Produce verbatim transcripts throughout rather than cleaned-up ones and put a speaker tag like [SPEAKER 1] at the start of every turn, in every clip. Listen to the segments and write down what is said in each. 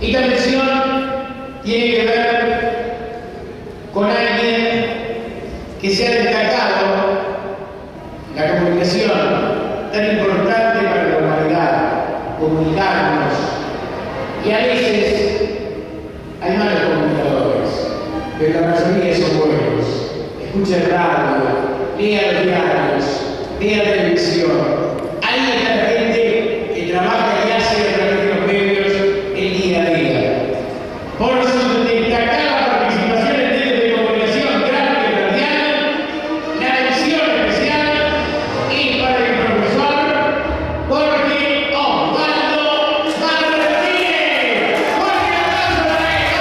[SPEAKER 1] Esta mención tiene que ver con alguien que se ha destacado en la comunicación tan importante para la humanidad, comunicarnos, y a veces hay malos comunicadores, pero la mayoría son buenos. Escucha el radio, lea los diarios, vea televisión. Ahí está la gente que trabaja y hace a través de los medios el día a día. Por su destacada participación en medios de comunicación, grande y radial, la mención especial es para el profesor Jorge Osvaldo Martínez. ¡Fuerte aplauso para él!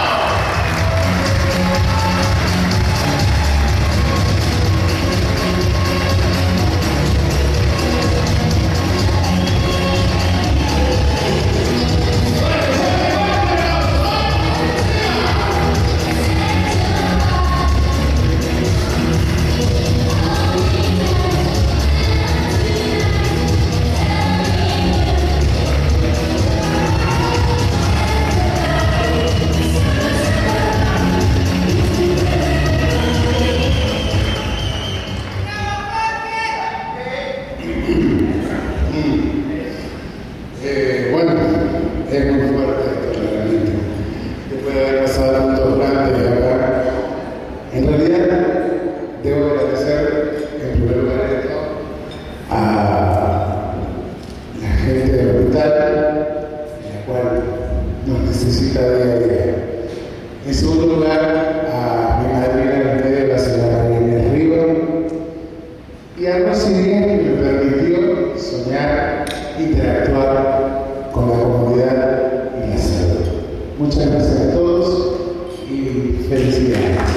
[SPEAKER 2] Eh, bueno, es muy fuerte esto, claramente. Después de haber pasado tantos grandes acá, en realidad debo agradecer en primer lugar esto a la gente del hospital, la cual nos necesita día a día. En segundo lugar, a mi madrina en el medio, la señora Inés Riva, y a Rosy Díaz, que me permitió soñar, interactuar con la comunidad y la salud. Muchas gracias a todos y felicidades.